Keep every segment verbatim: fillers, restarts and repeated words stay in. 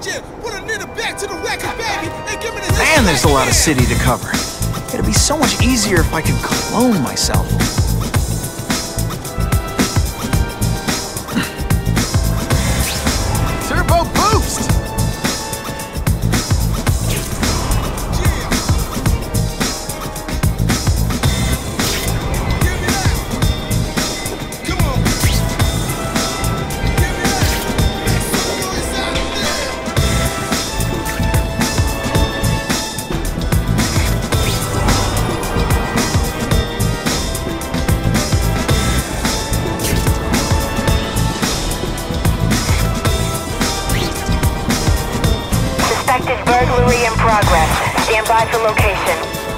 Man, there's a lot of city to cover. It'd be so much easier if I could clone myself. Turbo boost! Burglary in progress. Stand by for location.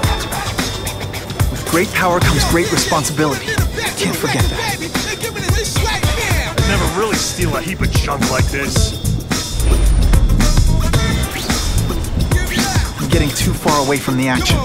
With great power comes great responsibility. Can't forget that. I'd never really steal a heap of junk like this. I'm getting too far away from the action.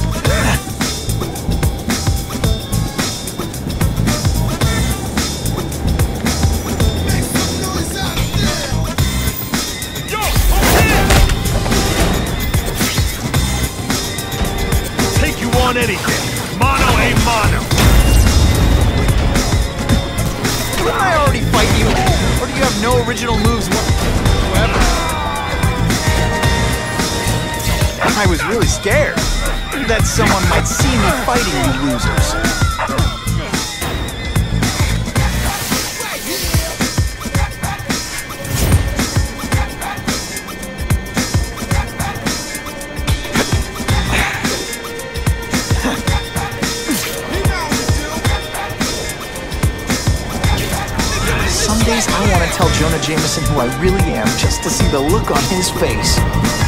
Anything. Mono a mono. Didn't I already fight you? Or do you have no original moves whatsoever? I was really scared that someone might see me fighting you losers. Some days I want to tell Jonah Jameson who I really am just to see the look on his face.